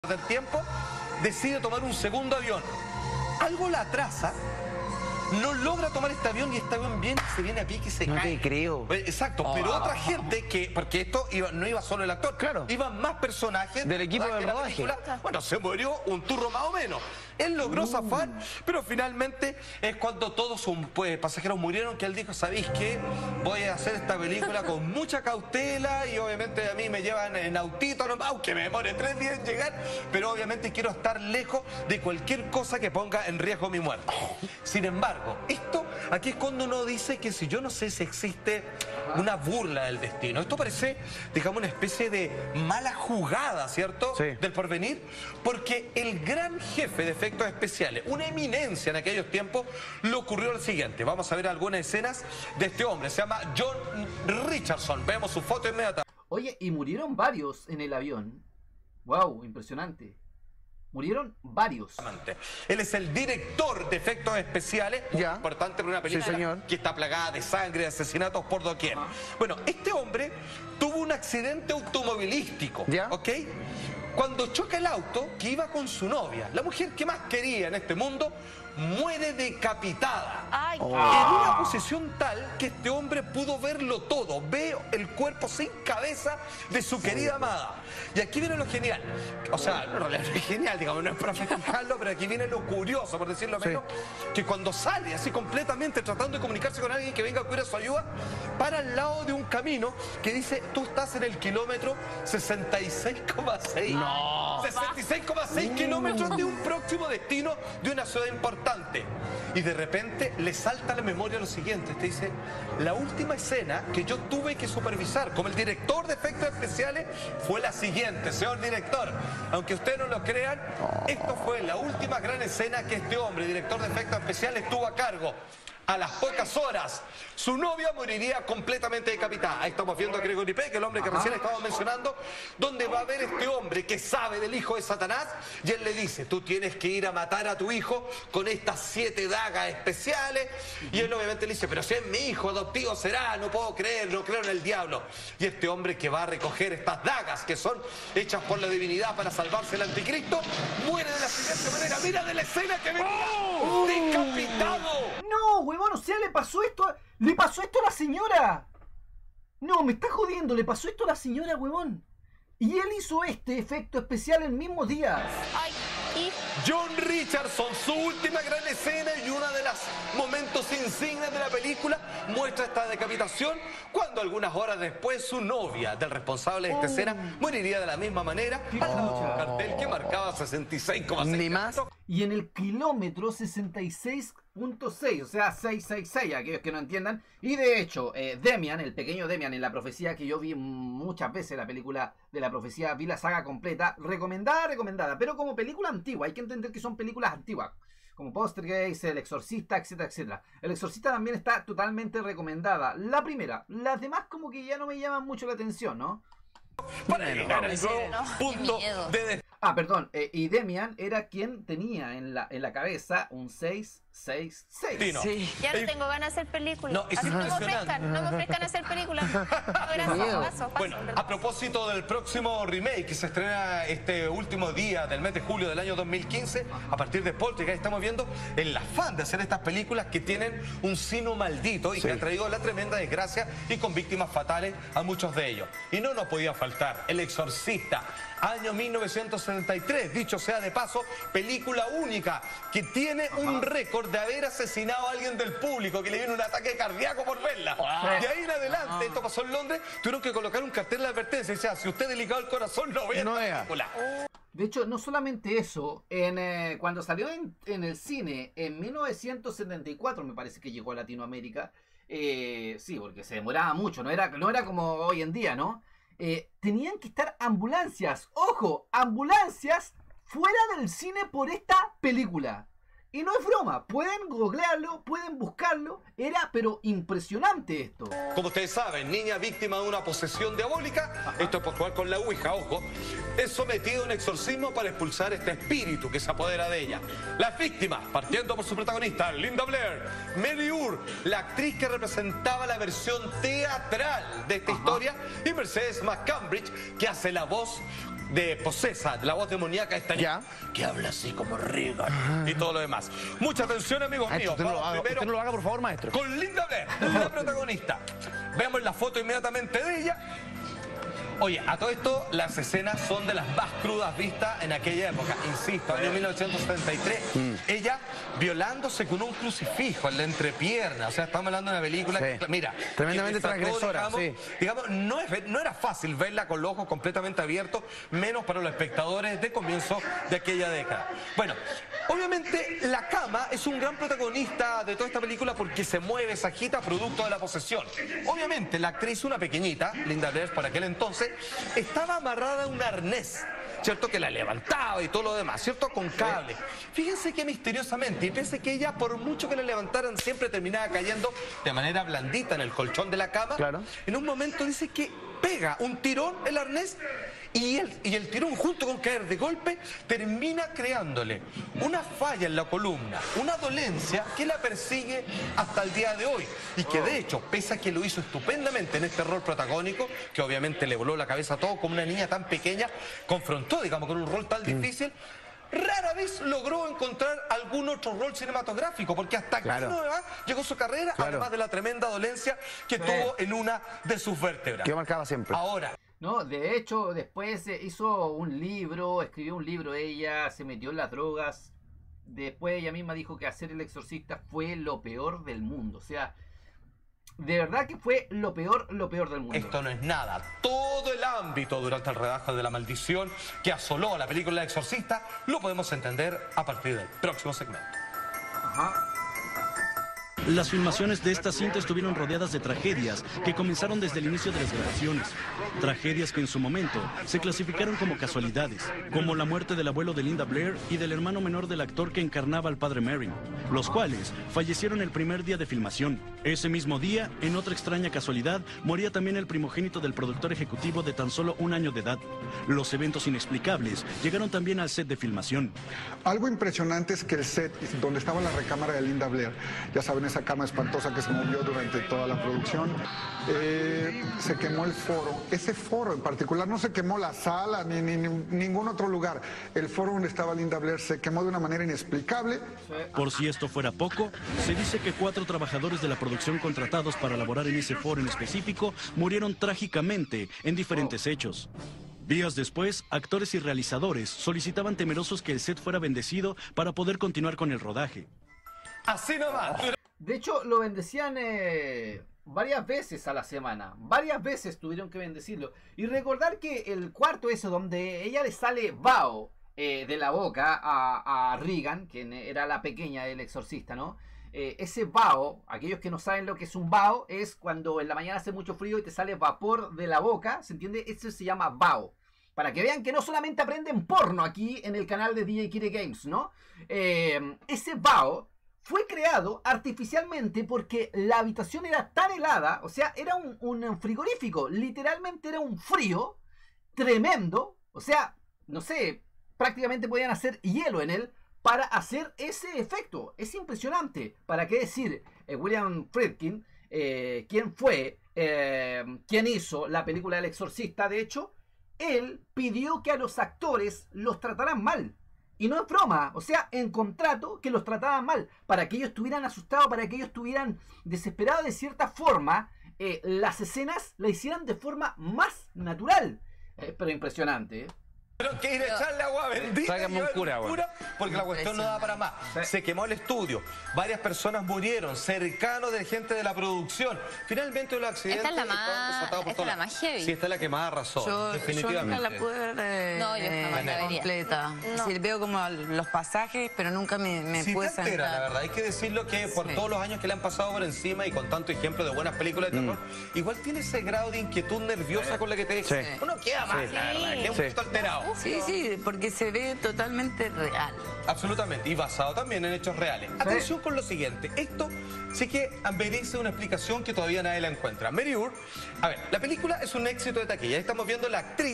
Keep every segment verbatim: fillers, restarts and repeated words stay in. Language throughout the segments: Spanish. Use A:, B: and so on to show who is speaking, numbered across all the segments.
A: del tiempo, decide tomar un segundo avión. Algo la atrasa, no logra tomar este avión y este avión viene, se viene a pique y se
B: no
A: cae.
B: No te creo.
A: Exacto, oh. Pero otra gente que, porque esto iba, no iba solo el actor,
B: claro,
A: iban más personajes
B: del equipo del rodaje.
A: Bueno, se murió un turro más o menos. Él logró
B: uh.
A: zafar, pero finalmente es cuando todos sus pues, pasajeros murieron que él dijo, ¿sabéis qué? Voy a hacer esta película con mucha cautela y obviamente a mí me llevan en autito nomás, aunque me demore tres días en llegar, pero obviamente quiero estar lejos de cualquier cosa que ponga en riesgo mi muerte. Sin embargo, esto, aquí es cuando uno dice que si yo no sé si existe una burla del destino. Esto parece, digamos, una especie de mala jugada, ¿cierto?
B: Sí.
A: Del porvenir, porque el gran jefe de efectos especiales, una eminencia en aquellos tiempos, le ocurrió lo siguiente. Vamos a ver algunas escenas de este hombre. Se llama John Richardson. Vemos su foto inmediata.
C: Oye, y murieron varios en el avión. Wow, impresionante. Murieron varios.
A: Él es el director de efectos especiales, muy
B: ya.
A: importante para una película
B: sí, señor.
A: que está plagada de sangre, de asesinatos por doquier. Ajá. Bueno, este hombre tuvo un accidente automovilístico,
B: ¿ya?
A: ¿ok? Cuando choca el auto que iba con su novia, la mujer que más quería en este mundo, muere decapitada.
D: Ay,
A: oh. En una posición tal que este hombre pudo verlo todo. Ve el cuerpo sin cabeza de su querida amada. Y aquí viene lo genial. O sea, no es genial, digamos, no es para festejarlo, pero aquí viene lo curioso, por decirlo menos, sí. Que cuando sale así completamente tratando de comunicarse con alguien que venga a cuidar su ayuda, para al lado de un camino que dice, tú estás en el kilómetro sesenta y seis coma seis.
B: No.
A: sesenta y seis coma seis kilómetros de un próximo destino de una ciudad importante. Y de repente le salta a la memoria lo siguiente. Te dice, la última escena que yo tuve que supervisar como el director de efectos especiales fue la siguiente, señor director. Aunque ustedes no lo crean, esto fue la última gran escena que este hombre, director de efectos especiales, tuvo a cargo. A las pocas horas, su novia moriría completamente decapitada. Ahí estamos viendo a Gregory Peck, el hombre que recién estábamos mencionando, donde va a ver este hombre que sabe del hijo de Satanás, y él le dice, tú tienes que ir a matar a tu hijo con estas siete dagas especiales, y él obviamente le dice, pero si es mi hijo adoptivo será, no puedo creer, no creo en el diablo. Y este hombre que va a recoger estas dagas que son hechas por la divinidad para salvarse el anticristo, muere de la siguiente manera. Mira de la escena que venía,
C: ¡Oh!
A: decapitado.
C: No, huevón, o sea, le pasó esto a... ¡Le pasó esto a la señora! No, me está jodiendo, le pasó esto a la señora, huevón. Y él hizo este efecto especial el mismo día.
D: Ay, y...
A: John Richardson, su última gran escena y uno de los momentos insignes de la película, muestra esta decapitación cuando algunas horas después su novia del responsable de esta
C: oh.
A: escena moriría de la misma manera al lado de un cartel que marcaba sesenta y seis coma seis.
B: Ni más.
C: Y en el kilómetro sesenta y seis punto seis, o sea, seiscientos sesenta y seis, aquellos que no entiendan. Y de hecho, eh, Demian, el pequeño Demian en La Profecía, que yo vi muchas veces la película de La Profecía, vi la saga completa, recomendada, recomendada, pero como película antigua, hay que entender que son películas antiguas, como Poltergeist, El Exorcista, etcétera, etcétera. El Exorcista también está totalmente recomendada, la primera, las demás como que ya no me llaman mucho la atención, ¿no?
A: Para llegar al punto de...
C: Ah, perdón, eh, y Demian era quien tenía en la, en la cabeza un seiscientos sesenta y seis.
B: Sí.
D: Ya no tengo ganas de hacer películas.
A: No, es
D: Así no me
A: impresionante.
D: ofrezcan, no me ofrezcan hacer películas. No, gracias, paso, paso,
A: Bueno, a propósito del próximo remake que se estrena este último día del mes de julio del año dos mil quince, a partir de Poltergeist estamos viendo el afán de hacer estas películas que tienen un sino maldito y sí. que han traído la tremenda desgracia y con víctimas fatales a muchos de ellos. Y no nos podía faltar El Exorcista, año mil novecientos setenta y tres, dicho sea de paso, película única que tiene Ajá. un récord de haber asesinado a alguien del público que le viene un ataque cardíaco por verla. Wow. De ahí en adelante, Ajá. esto pasó en Londres, tuvieron que colocar un cartel de advertencia, o sea, si usted es delicado el corazón, no vea
B: no
A: esta película.
C: De hecho, no solamente eso, en, eh, cuando salió en, en el cine en mil novecientos setenta y cuatro, me parece que llegó a Latinoamérica, eh, sí, porque se demoraba mucho, no era, no era como hoy en día, ¿no? Eh, tenían que estar ambulancias, ojo, ambulancias fuera del cine por esta película. Y no es broma, pueden googlearlo, pueden buscarlo, era pero impresionante esto.
A: Como ustedes saben, niña víctima de una posesión diabólica, Ajá. esto es por jugar con la ouija, ojo, es sometida a un exorcismo para expulsar este espíritu que se apodera de ella. Las víctimas, partiendo por su protagonista, Linda Blair, Mary Ur, la actriz que representaba la versión teatral de esta Ajá. historia, y Mercedes McCambridge, que hace la voz de Posesa, la voz demoníaca esta niña, que habla así como Regan y todo lo demás. Mucha atención, amigos
B: Maestro,
A: míos.
B: usted no, lo
A: Vamos
B: haga,
A: primero
B: usted no lo haga, por favor, maestro.
A: con Linda Blair, la protagonista. Veamos la foto inmediatamente de ella. Oye, a todo esto, las escenas son de las más crudas vistas en aquella época. Insisto, año mil novecientos setenta y tres, mm. ella violándose con un crucifijo en la entrepierna. O sea, estamos hablando de una película
B: sí.
A: que, mira,
B: tremendamente
A: que desató,
B: transgresora.
A: Digamos,
B: sí.
A: digamos no, es, no era fácil verla con los ojos completamente abiertos, menos para los espectadores de comienzo de aquella década. Bueno, obviamente la cama es un gran protagonista de toda esta película porque se mueve, se agita, producto de la posesión. Obviamente la actriz, una pequeñita, Linda Blair para aquel entonces, estaba amarrada a un arnés, ¿cierto? Que la levantaba y todo lo demás, ¿cierto? Con cable. Fíjense que misteriosamente, y pese que ella, por mucho que la levantaran, siempre terminaba cayendo de manera blandita en el colchón de la cama,
B: claro.
A: En un momento dice que pega un tirón el arnés y el, y el tirón, junto con caer de golpe, termina creándole una falla en la columna, una dolencia que la persigue hasta el día de hoy. Y que de hecho, pese a que lo hizo estupendamente en este rol protagónico, que obviamente le voló la cabeza a todo, como una niña tan pequeña, confrontó, digamos, con un rol tan difícil, rara vez logró encontrar algún otro rol cinematográfico, porque hasta aquí
B: claro.
A: no llegó su carrera,
B: claro.
A: además de la tremenda dolencia que sí. tuvo en una de sus vértebras.
B: Que marcaba siempre.
A: Ahora...
C: No, de hecho, después hizo un libro, escribió un libro ella, se metió en las drogas. Después ella misma dijo que hacer El Exorcista fue lo peor del mundo. O sea, de verdad que fue lo peor, lo peor del mundo.
A: Esto no es nada. Todo el ámbito durante el rodaje de La Maldición que asoló a la película El Exorcista lo podemos entender a partir del próximo segmento.
C: Ajá.
E: Las filmaciones de esta cinta estuvieron rodeadas de tragedias que comenzaron desde el inicio de las grabaciones. Tragedias que en su momento se clasificaron como casualidades, como la muerte del abuelo de Linda Blair y del hermano menor del actor que encarnaba al padre Merrin, los cuales fallecieron el primer día de filmación. Ese mismo día, en otra extraña casualidad, moría también el primogénito del productor ejecutivo de tan solo un año de edad. Los eventos inexplicables llegaron también al set de filmación.
F: Algo impresionante es que el set donde estaba la recámara de Linda Blair, ya saben, esa cama espantosa que se movió durante toda la producción, eh, se quemó el foro. Ese foro en particular, no se quemó la sala ni, ni, ni ningún otro lugar. El foro donde estaba Linda Blair se quemó de una manera inexplicable.
E: Por si esto fuera poco, se dice que cuatro trabajadores de la producción contratados para laborar en ese foro en específico murieron trágicamente en diferentes hechos. Días después, actores y realizadores solicitaban temerosos que el set fuera bendecido para poder continuar con el rodaje.
A: Así nomás.
C: De hecho, lo bendecían eh, varias veces a la semana. Varias veces tuvieron que bendecirlo. Y recordar que el cuarto ese donde ella le sale vaho eh, de la boca a, a Regan, quien era la pequeña del exorcista, ¿no? Eh, ese vaho, aquellos que no saben lo que es un vaho, es cuando en la mañana hace mucho frío y te sale vapor de la boca, ¿se entiende? Eso se llama vaho. Para que vean que no solamente aprenden porno aquí en el canal de D J Kire Games, ¿no? Eh, ese vaho fue creado artificialmente porque la habitación era tan helada, o sea, era un, un frigorífico, literalmente era un frío tremendo, o sea, no sé, prácticamente podían hacer hielo en él para hacer ese efecto. Es impresionante. ¿Para qué decir? Eh, William Friedkin, eh, quien fue, eh, quien hizo la película El Exorcista, de hecho, él pidió que a los actores los trataran mal. Y no es broma, o sea, en contrato que los trataban mal, para que ellos estuvieran asustados, para que ellos estuvieran desesperados de cierta forma, eh, las escenas la hicieran de forma más natural. Eh, pero impresionante, ¿eh?
A: Pero que ir a echarle agua bendita,
B: Tráigame un cura,
A: un cura, porque la cuestión no daba para más. Se quemó el estudio, varias personas murieron, cercanos de gente de la producción. Finalmente los accidentes...
D: Esta es la más, esta es la más heavy.
A: Sí, esta es la que más arrasó,
G: yo,
A: definitivamente.
G: Yo nunca la pude ver eh,
D: no, yo jamás la vería.
G: completa.
D: No.
G: Sí, veo como los pasajes, pero nunca me, me
A: sí
G: pude
A: te entera,
G: sentar.
A: la verdad, hay que decirlo que por
G: Sí.
A: todos los años que le han pasado por encima y con tanto ejemplo de buenas películas de terror, mm. igual tiene ese grado de inquietud nerviosa con la que te deja.
B: Sí.
A: Uno queda mal,
B: Sí.
A: la verdad, queda un
B: Sí.
A: poquito alterado.
G: Sí, sí, porque se ve totalmente real.
A: Absolutamente, y basado también en hechos reales. Atención con lo siguiente, esto sí que merece una explicación que todavía nadie la encuentra. Mary Ur, a ver, la película es un éxito de taquilla, estamos viendo la actriz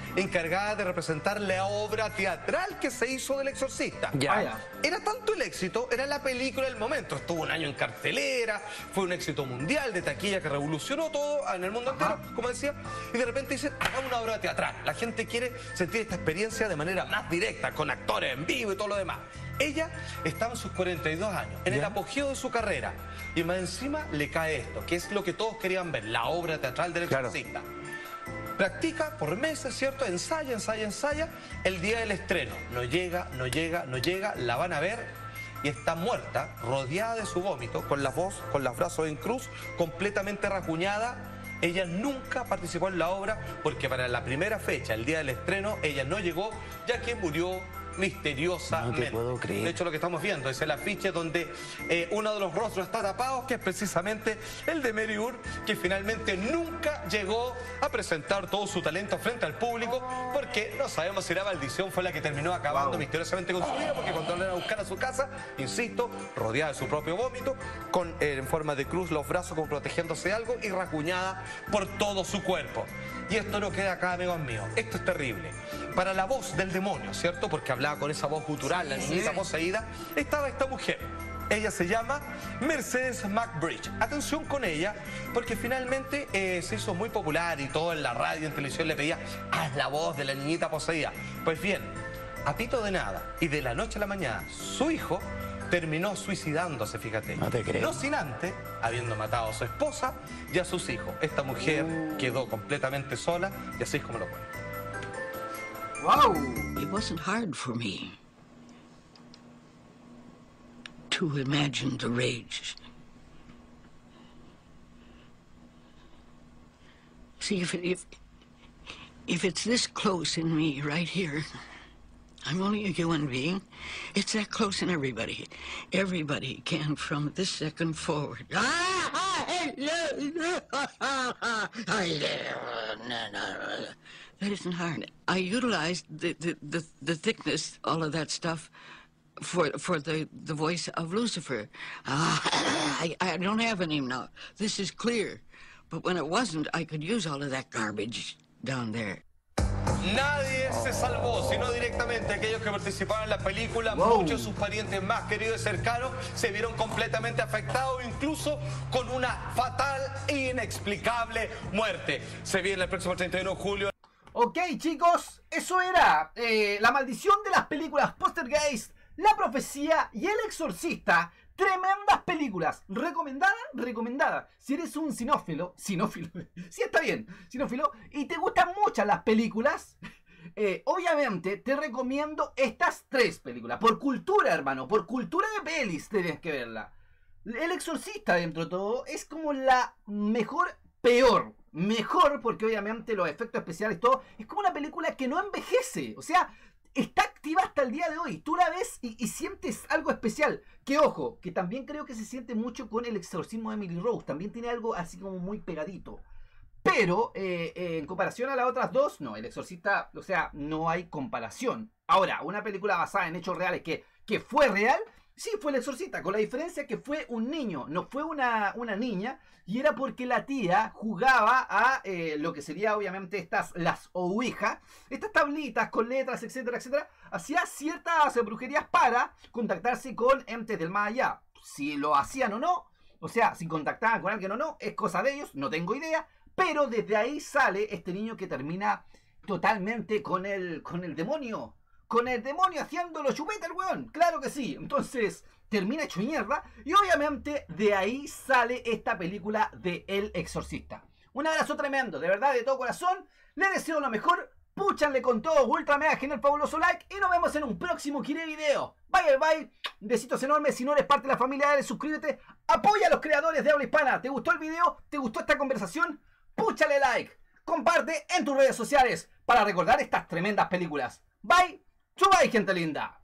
A: encargada de representar la obra teatral que se hizo del Exorcista.
C: Ya.
A: Era tanto el éxito, era la película del momento. Estuvo un año en cartelera, fue un éxito mundial de taquilla que revolucionó todo en el mundo
C: Ajá.
A: entero, como decía. Y de repente dicen, hagamos una obra teatral. La gente quiere sentir esta experiencia de manera más directa, con actores en vivo y todo lo demás. Ella estaba en sus cuarenta y dos años, en el apogeo de su carrera. Y más encima le cae esto, que es lo que todos querían ver, la obra teatral del Exorcista. Practica por meses, ¿cierto? Ensaya, ensaya, ensaya. El día del estreno no llega, no llega, no llega. La van a ver y está muerta, rodeada de su vómito, con la voz, con los brazos en cruz, completamente rajuñada. Ella nunca participó en la obra porque para la primera fecha, el día del estreno, ella no llegó, ya que murió misteriosamente.
B: No te puedo creer.
A: De hecho, lo que estamos viendo es el afiche donde eh, uno de los rostros está tapado, que es precisamente el de Mary Urr, que finalmente nunca llegó a presentar todo su talento frente al público, porque no sabemos si la maldición fue la que terminó acabando wow. misteriosamente con su vida, porque cuando la iban a buscar a su casa, insisto, rodeada de su propio vómito, con eh, en forma de cruz los brazos como protegiéndose de algo y racuñada por todo su cuerpo. Y esto no queda acá, amigos míos. Esto es terrible. Para la voz del demonio, ¿cierto? Porque hablaba con esa voz gutural, la niñita poseída, estaba esta mujer. Ella se llama Mercedes McBride. Atención con ella, porque finalmente eh, se hizo muy popular y todo en la radio, en televisión le pedía, haz la voz de la niñita poseída. Pues bien, a pito de nada y de la noche a la mañana, su hijo terminó suicidándose, fíjate.
B: No te creo.
A: No sin antes, habiendo matado a su esposa y a sus hijos. Esta mujer uh. quedó completamente sola y así es como lo cuenta.
C: Wow.
H: It wasn't hard for me to imagine the rage. See, if, it, if, if it's this close in me right here, I'm only a human being. It's that close in everybody. Everybody can from this second forward. That isn't hard. I utilized the, the, the, the thickness, all of that stuff, for for the, the voice of Lucifer. Uh, I, I don't have any now. This is clear. But when it wasn't, I could use all of that garbage down there.
A: Nadie se salvó, sino directamente aquellos que participaron en la película.
C: Wow.
A: Muchos de sus parientes más queridos y cercanos se vieron completamente afectados, incluso con una fatal e inexplicable muerte. Se viene el próximo treinta y uno de julio.
C: Ok, chicos, eso era eh, La maldición de las películas Poltergeist, La profecía y El exorcista. Tremendas películas. Recomendada, recomendada. Si eres un cinófilo, cinófilo, sí está bien, cinófilo, y te gustan muchas las películas, eh, obviamente te recomiendo estas tres películas. Por cultura, hermano, por cultura de pelis tienes que verla. El exorcista, dentro de todo, es como la mejor, peor. Mejor, porque obviamente los efectos especiales, todo, es como una película que no envejece. O sea, está activa hasta el día de hoy. Tú la ves y, y sientes algo especial. Que ojo, que también creo que se siente mucho con El exorcismo de Emily Rose. También tiene algo así como muy pegadito. Pero, eh, eh, en comparación a las otras dos, no, El exorcista, o sea, no hay comparación. Ahora, una película basada en hechos reales que, que fue real, sí, fue El exorcista, con la diferencia que fue un niño, no fue una, una niña, y era porque la tía jugaba a eh, lo que sería obviamente estas, las ouijas, estas tablitas con letras, etcétera, etcétera, hacía ciertas brujerías para contactarse con entes del más allá. Si lo hacían o no, o sea, si contactaban con alguien o no, es cosa de ellos, no tengo idea, pero desde ahí sale este niño que termina totalmente con el, con el demonio. Con el demonio haciéndolo chupeta el weón. Claro que sí. Entonces termina hecho mierda. Y obviamente de ahí sale esta película de El exorcista. Un abrazo tremendo. De verdad, de todo corazón. Le deseo lo mejor. Púchanle con todo. Ultra mega genial fabuloso like. Y nos vemos en un próximo Kire video. Bye bye bye. Besitos enormes. Si no eres parte de la familia, dale suscríbete. Apoya a los creadores de habla hispana. ¿Te gustó el video? ¿Te gustó esta conversación? Púchale like. Comparte en tus redes sociales para recordar estas tremendas películas. Bye. Chubay, gente linda.